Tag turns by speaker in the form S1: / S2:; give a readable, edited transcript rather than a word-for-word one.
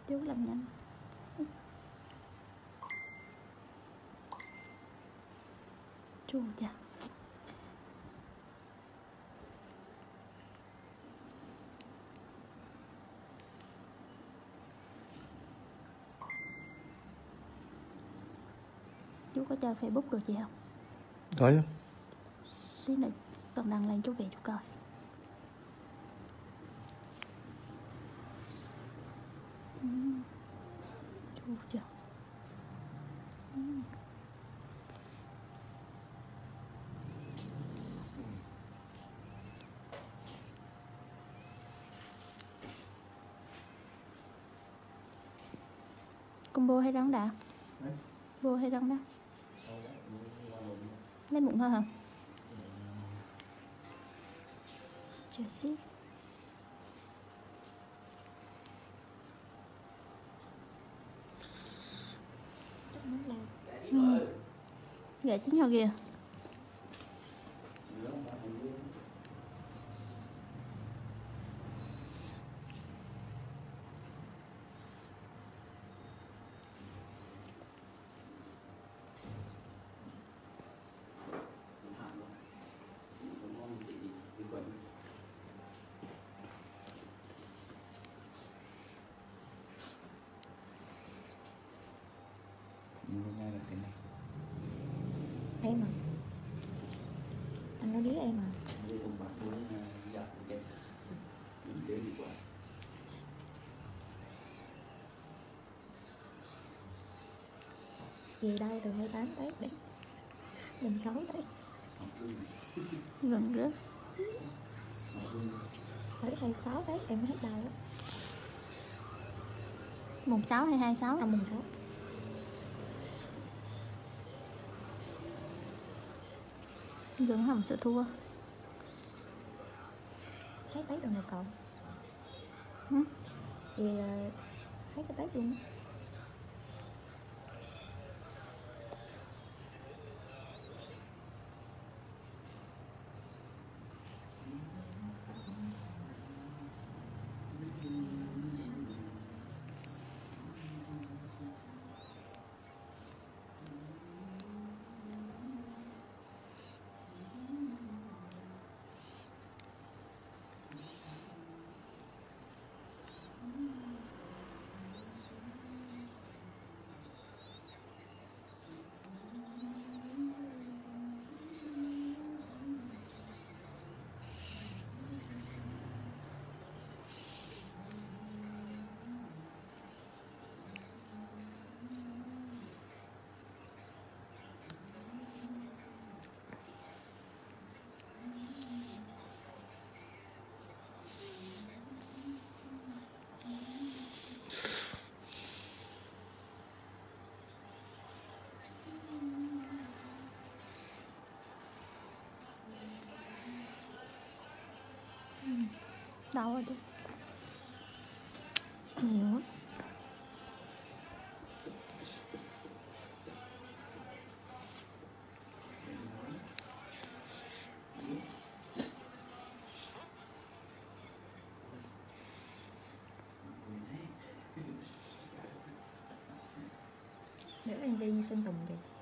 S1: Chú làm nhanh. Chú cha. Chú có chơi Facebook rồi chị không?
S2: Có chứ.
S1: Tí nữa cần đăng lên chú về chú coi. Chú chưa. Con bô hay rắn đã? Bô hay rắn đó? Lấy muộn hơn hả? Chờ xíu. Gà chín nhau kìa.
S3: Em à? Anh nói biết em à? Về đâu từ 28 Tết đến mùng 6 Tết.
S1: Gần rớt.
S3: Tới 26 Tết em hết đau á.
S1: Mùng 6 hay 26?
S3: À mùng 6.
S1: Gần không sợ thua.
S3: Hết Tết rồi nè cậu.
S1: Ừ?
S3: Vậy là hết cái Tết luôn á.
S1: Đau rồi chứ. Nhiều quá.
S3: Để em đi Sơn Tùng kìa.